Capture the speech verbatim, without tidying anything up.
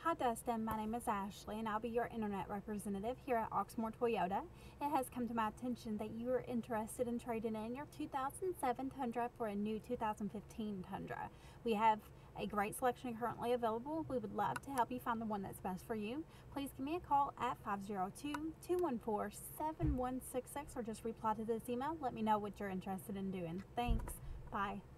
Hi Dustin, my name is Ashley and I'll be your internet representative here at Oxmoor Toyota. It has come to my attention that you are interested in trading in your two thousand seven Tundra for a new two thousand fifteen Tundra. We have a great selection currently available. We would love to help you find the one that's best for you. Please give me a call at five zero two, two one four, seven one six six or just reply to this email. Let me know what you're interested in doing. Thanks. Bye.